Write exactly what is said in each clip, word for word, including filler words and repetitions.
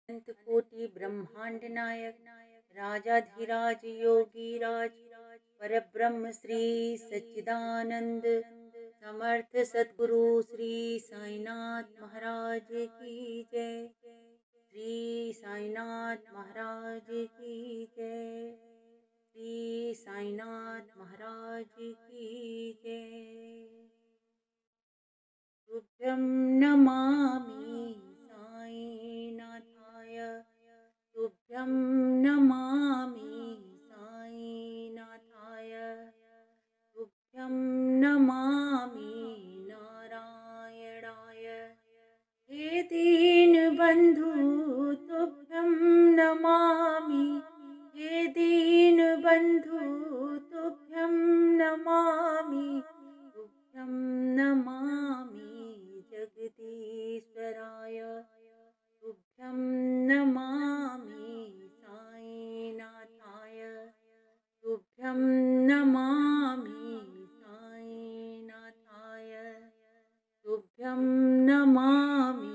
अनंत कोटि ब्रह्मांड नायक राजाधिराज योगीराज परब्रह्म श्री सच्चिदानंद समर्थ सद्गुरु श्री साईनाथ महाराज की जय। श्री साईनाथ महाराज की जय। श्री साईनाथ महाराज की जय। तुभ्यं नमामि साईनाथाय, तुभ्यं नमामि साईनाथाय, तुभ्यं नमामि नारायणाय। हे दीनबन्धु तुभ्यं नमामि, हे दीनबन्धु तुभ्यं नमामि, तुभ्यं नमामि जगदीश्वराय, तुभ्यं नमामि साईनाथाय, तुभ्यं नमामि साईनाथाय, तुभ्यं नमामि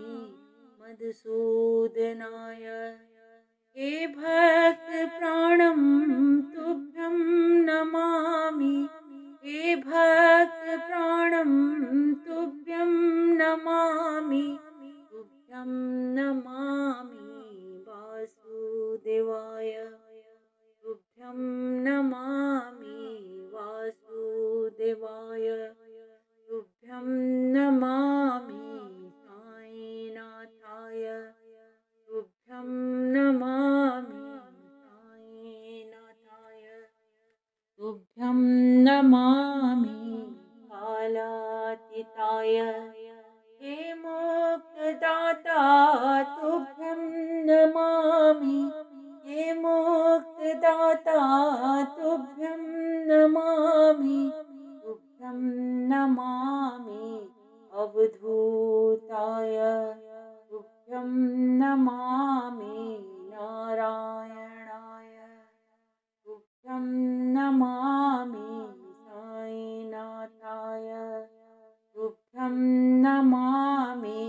मधुसूदनाय। हे भक्त प्राणं तुभ्यं नमामि, हे भक्त प्राणं तुभ्यं नमामि, तुभ्यं नमामि वासुदेवाय, तुभ्यं नमामि वासुदेवाय, तुभ्यं नमामि साईनाथाय, तुभ्यं नमामि साईनाथाय, तुभ्यं नमामि कालातीताय। हे मोक्षदाता तुभ्यं नमामि, हे मोक्षदाता तुभ्यं नमामि, तुभ्यं नमामि अवधूताय, तुभ्यं नमामि नारायणाय, तुभ्यं नमामि साईनाथाय, तुभ्यं नमामि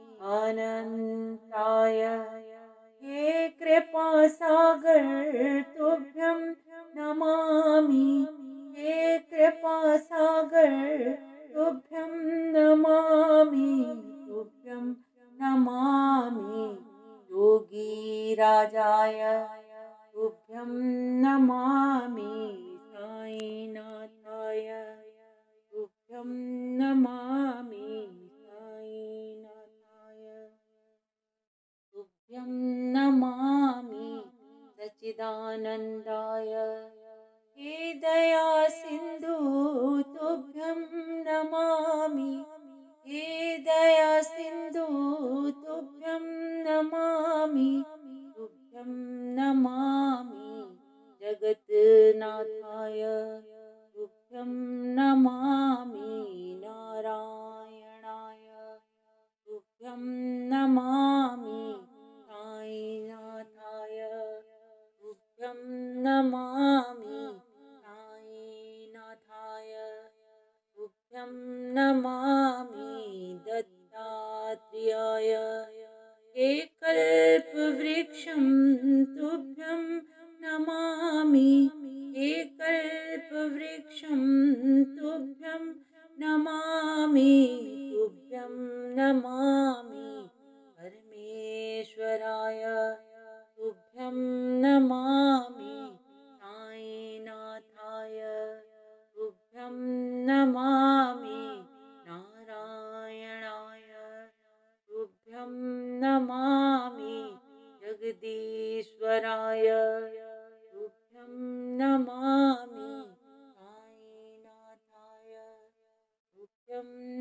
अनंताय। हे कृपासागर तुभ्यं नमामि, हे कृपासागर तुभ्यं नमामि, तुभ्यं नमामि योगीराजाय, तुभ्यं नमामि साईनाथाय, तुभ्यं नमामि साईनाथाय, तुभ्यं नमामि सच्चिदानन्दाय। हे दया सिन्धु तुभ्यं नमामि, हे दया सिन्धु तुभ्यं नमामि, तुभ्यं नमामि जगन्नाथाय, तुभ्यं नमामि नारायणाय, तुभ्यं नमामि साईनाथाय, तुभ्यं नमामि साईनाथाय, तुभ्यं नमामि दत्तात्रेयाय। हे कल्पवृक्षं तुभ्यं नमामि, हे कल्पवृक्षं तुभ्यं नमामि, तुभ्यं नमामि परमेश्वराय, तुभ्यं नमामि साईनाथाय, तुभ्यं नमामि नारायणाय, तुभ्यं नमामि जगदीश्वराय, तुभ्यं नमामि साईनाथाय, तुभ्यं